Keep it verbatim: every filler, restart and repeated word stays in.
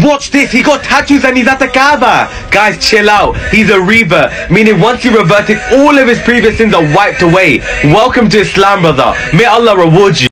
watch this, he got tattoos and he's at the Kaaba. Guys, chill out. He's a revert, meaning once he reverted, all of his previous sins are wiped away. Welcome to Islam, brother. May Allah reward you.